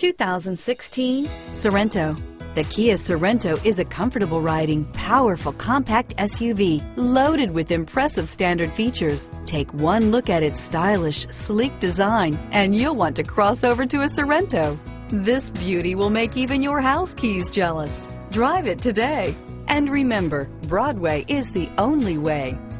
2016 Sorento. The Kia Sorento is a comfortable riding, powerful compact SUV loaded with impressive standard features. Take one look at its stylish, sleek design and you'll want to cross over to a Sorento. This beauty will make even your house keys jealous. Drive it today. And remember, Broadway is the only way.